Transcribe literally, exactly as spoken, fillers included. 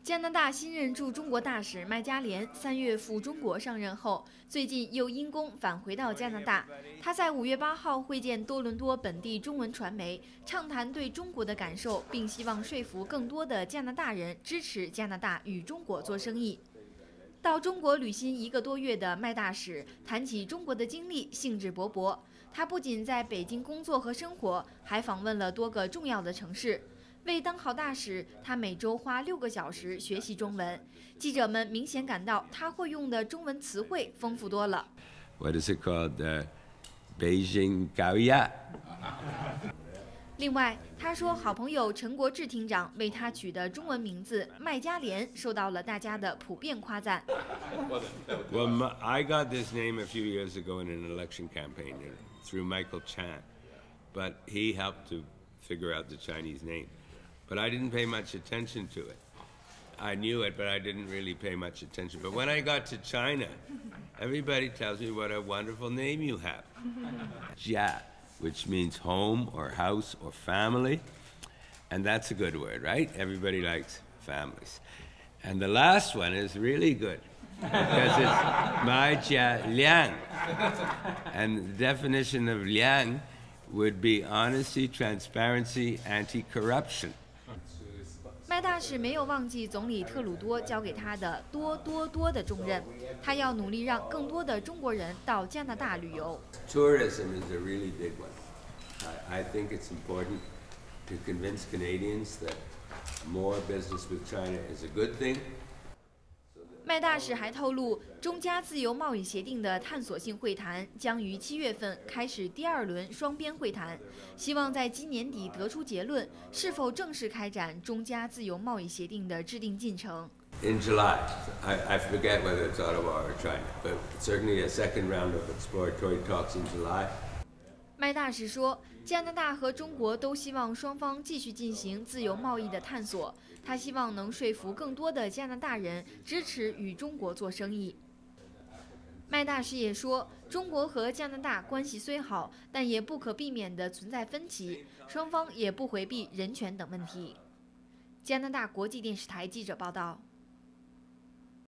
加拿大新任驻中国大使麦嘉莲三月赴中国上任后，最近又因公返回到加拿大。他在五月八号会见多伦多本地中文传媒，畅谈对中国的感受，并希望说服更多的加拿大人支持加拿大与中国做生意。到中国旅行一个多月的麦大使谈起中国的经历，兴致勃勃。他不仅在北京工作和生活，还访问了多个重要的城市。为当好大使，他每周花六个小时学习中文。记者们明显感到他会用的中文词汇丰富多了。 What is it called? Uh, Beijing Gaoya. 另外，他说好朋友陈国志厅长为他取的中文名字麦嘉莲受到了大家的普遍夸赞。 Well, my, I got this name a few years ago in an election campaign through Michael Chan, but he helped to figure out the Chinese name. But I didn't pay much attention to it. I knew it, but I didn't really pay much attention. But when I got to China, everybody tells me what a wonderful name you have. Jia, which means home or house or family. And that's a good word, right? Everybody likes families. And the last one is really good because it's Mai Jia Liang. And the definition of Liang would be honesty, transparency, anti-corruption. 麦大使没有忘记总理特鲁多交给他的多多多的重任，他要努力让更多的中国人到加拿大旅游。 Tourism is a really big one. I, I think it's important to convince Canadians that more business with China is a good thing. 麦大使还透露，中加自由贸易协定的探索性会谈将于七月份开始第二轮双边会谈，希望在今年底得出结论，是否正式开展中加自由贸易协定的制定进程。 In July, I, I forget whether it's Ottawa or China, but certainly a second round of exploratory talks in July. 麦大使说，加拿大和中国都希望双方继续进行自由贸易的探索。他希望能说服更多的加拿大人支持与中国做生意。麦大使也说，中国和加拿大关系虽好，但也不可避免地存在分歧，双方也不回避人权等问题。加拿大国际电视台记者报道。